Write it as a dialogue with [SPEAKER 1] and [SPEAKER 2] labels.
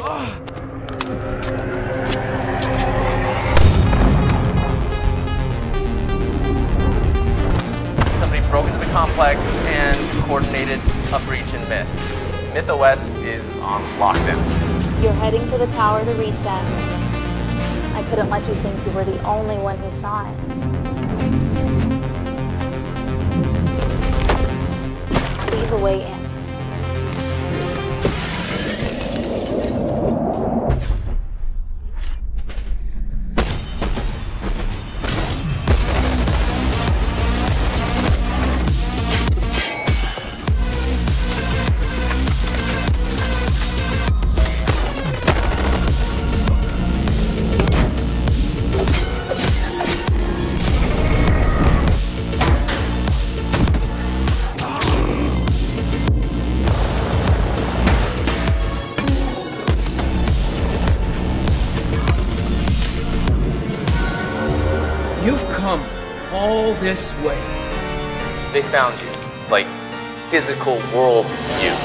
[SPEAKER 1] Somebody broke into the complex and coordinated a breach in Myth. Myth OS is on lockdown.
[SPEAKER 2] You're heading to the tower to reset. I couldn't let you think you were the only one who saw it. Leave a way in.
[SPEAKER 3] You've come all this way.
[SPEAKER 1] They found you, like physical world you.